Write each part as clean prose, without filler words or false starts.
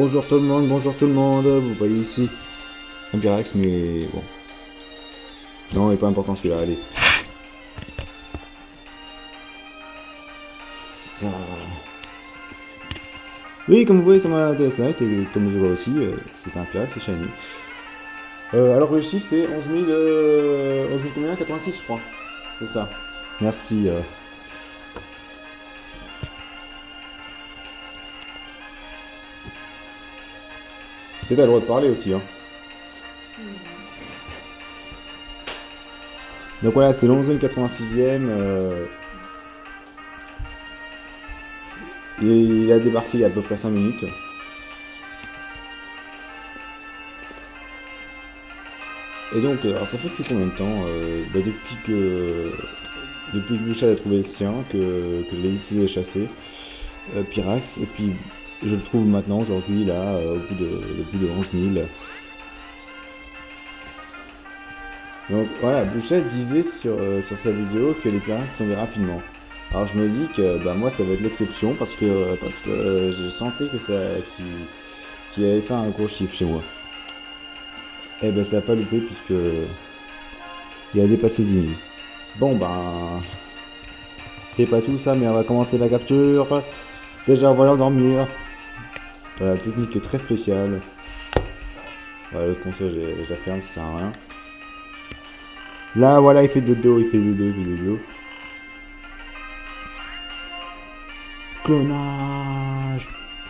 bonjour tout le monde, vous voyez ici un Pyrax, mais bon. Non, il est pas important celui-là, allez. Ça... Oui, comme vous voyez sur ma DS Lite, et comme je vois aussi, c'est un Pyrax, c'est shiny. Alors le chiffre c'est 11 000, 11 000 combien 86 je crois. C'est ça. Merci. C'est à le droit de parler aussi, hein. Donc voilà, c'est le 86e. Il a débarqué il y a à peu près 5 minutes. Et donc, alors ça fait depuis combien de temps depuis que Bouchard a trouvé le sien, que je l'ai décidé de chasser, Pyrax, et puis je le trouve maintenant, aujourd'hui, là, au bout de 11 000. Donc voilà, Bouchard disait sur sa vidéo que les Pyrax tombaient rapidement. Alors je me dis que bah, moi ça va être l'exception parce que je sentais que qu'il avait fait un gros chiffre chez moi. Et ben ça n'a pas loupé puisque il a dépassé 10 000. Bon ben c'est pas tout ça, mais on va commencer la capture. Déjà on va l'endormir. Voilà, technique très spéciale. Voilà, le console je la ferme, ça sert à rien. Là voilà, il fait dodo, il fait dodo. Clonage.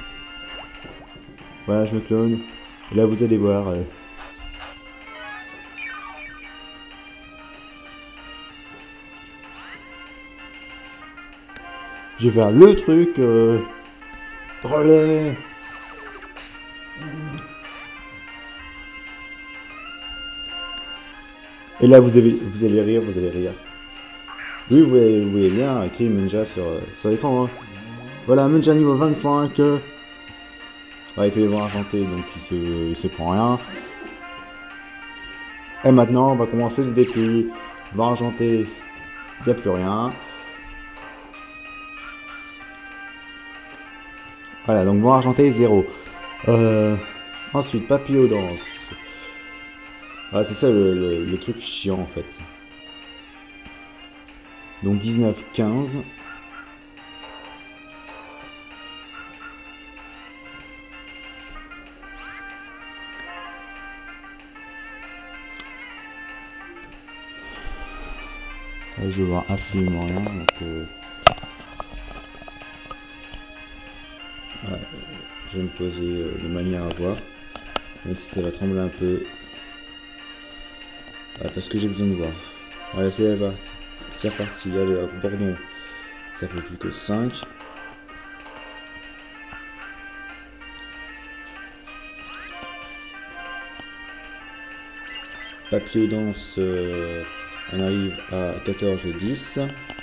Voilà, je me clone. Et là vous allez voir. Je vais faire le truc relais. Et là vous allez rire, vous allez rire. Oui, vous voyez bien écrit Munja sur l'écran. Hein. Voilà, Munja niveau 25. Ouais, il fait les voix argentées, donc il se prend rien. Et maintenant, on va commencer le début. Voix argentée, il n'y a plus rien. Voilà, donc voix argentée, 0. Ensuite, papillon danse. Ah, c'est ça le truc chiant en fait. Donc 19, 15. Je vois absolument rien. Donc, ouais, je vais me poser de manière à voir. Même si ça va trembler un peu. Ouais, parce que j'ai besoin de voir. Voilà, c'est reparti. Allez, hop, Bordon. Ça fait plus que 5. Papillon danse, on arrive à 14, 10.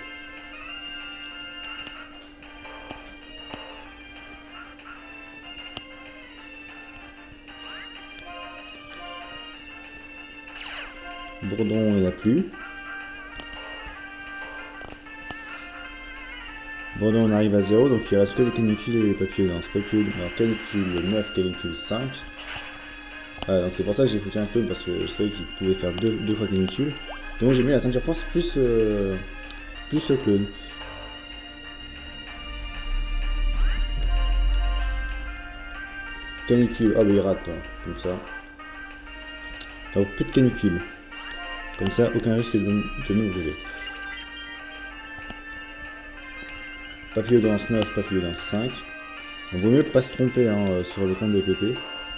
Bourdon, il n'y a plus. Bourdon, on arrive à 0, donc il reste que les canicules et les papillons danse. Alors canicule 9, canicule 5. Donc c'est pour ça que j'ai foutu un clone parce que je savais qu'il pouvait faire deux fois canicule. Donc j'ai mis la ceinture force plus le clone. Canicule, ah bah il rate, comme ça. Donc plus de canicule. Comme ça, aucun risque de nous brûler. Papillon danse 9, papillon danse 5. Il vaut mieux pas se tromper sur le compte des PP.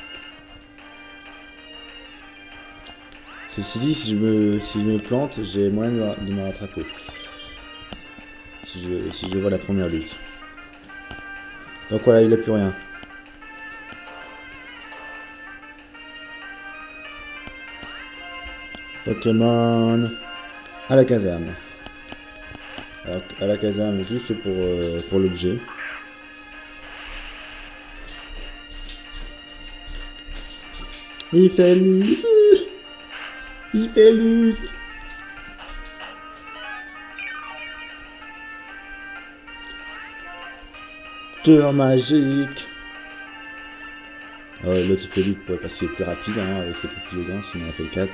Ceci dit, si je me plante, j'ai moyen de me rattraper. Si je vois la première lutte. Donc voilà, il n'a plus rien. Pokémon à la caserne. Alors, à la caserne, juste pour l'objet. Il fait lutte. Il fait lutte. Tour magique. L'autre il fait vite parce qu'il est plus rapide hein, avec ses petits élégants, sinon on a fait le 4.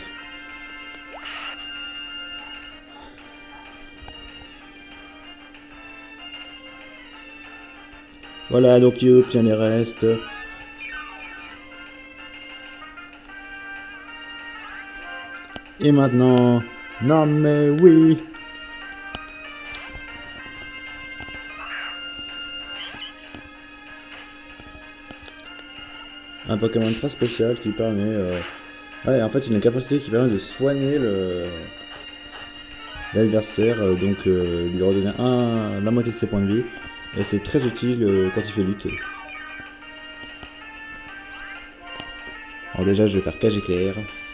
Voilà, donc il obtient les restes. Et maintenant... Non mais oui. Un Pokémon très spécial qui permet... Ouais, en fait, il a une capacité qui permet de soigner l'adversaire, donc lui redonner la moitié de ses points de vie. Et c'est très utile quand il fait lutte. Alors déjà, je vais faire cage éclair.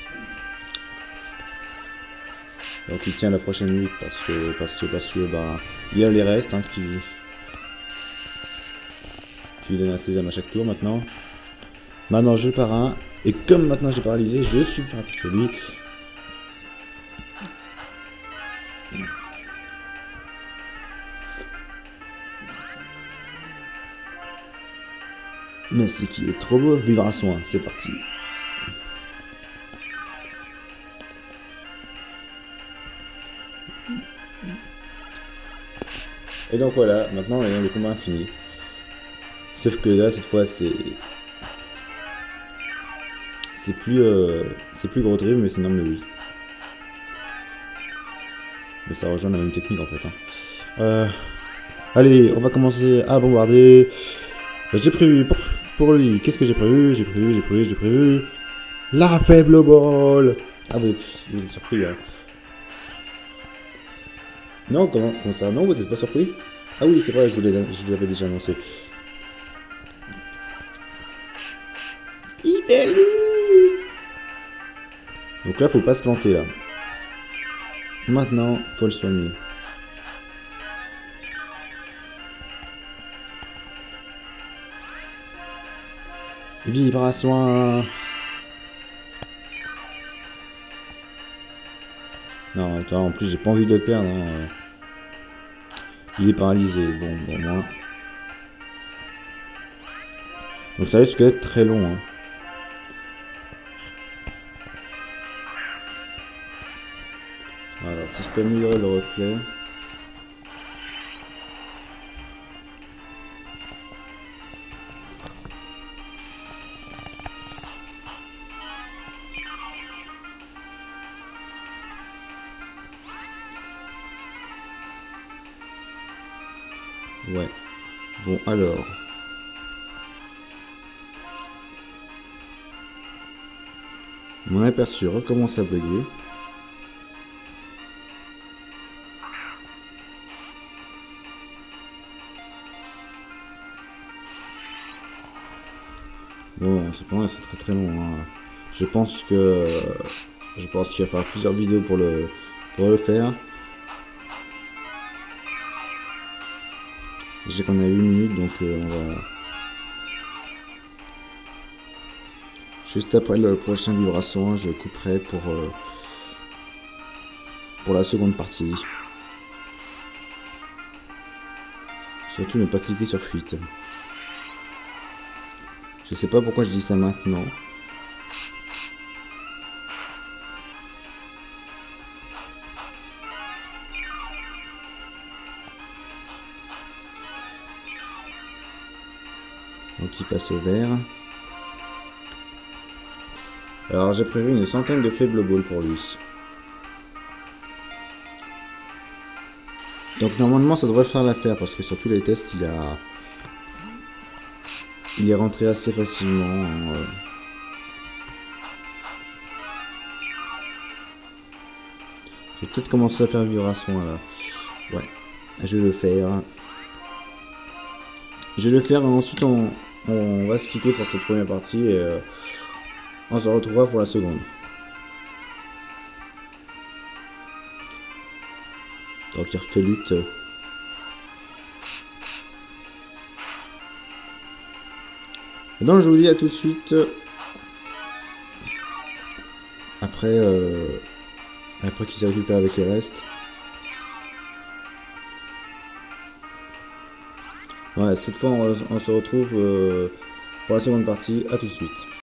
Donc il tient la prochaine lutte parce que bah, il y a les restes hein, qui donnent un sésame à chaque tour maintenant. Maintenant je pars un. Et comme maintenant j'ai paralysé, je suis plus rapide que lui. Mais c'est qui est trop beau, vibration 1, c'est parti. Et donc voilà, maintenant on a le combat infini. Sauf que là cette fois c'est plus gros drill mais c'est normal oui. Mais ça rejoint la même technique en fait. Hein. Allez, on va commencer à bombarder. J'ai prévu pour lui. Qu'est-ce que j'ai prévu? J'ai prévu. La faible ball. Ah vous êtes surpris hein. Non, comment ça? Non, vous êtes pas surpris? Ah oui, c'est vrai, je vous l'avais déjà annoncé. Donc là, faut pas se planter là. Maintenant, faut le soigner. Vibration. Non, attends, en plus j'ai pas envie de le perdre. Hein. Il est paralysé. Bon, moi. Donc ça risque d'être très long. Hein. Voilà, si je peux améliorer le reflet. Ouais. Bon, alors. Mon aperçu recommence à bugger. Bon, cependant, c'est très très long. Hein. Je pense qu'il va falloir plusieurs vidéos pour le faire. Je sais qu'on a 8 minutes, donc on va... Juste après le prochain vibration, je couperai pour la seconde partie. Surtout ne pas cliquer sur fuite. Je sais pas pourquoi je dis ça maintenant. Donc il passe au vert. Alors j'ai prévu une centaine de faibles balles pour lui. Donc normalement ça devrait faire l'affaire parce que sur tous les tests il est rentré assez facilement. Je vais peut-être commencer à faire vibration là. Ouais, je vais le faire. Je vais le faire et ensuite on va se quitter pour cette première partie et on se retrouvera pour la seconde. Donc il refait lutte. Donc je vous dis à tout de suite. Après qu'il s'est récupéré avec les restes. Voilà, cette fois on se retrouve pour la seconde partie. À tout de suite.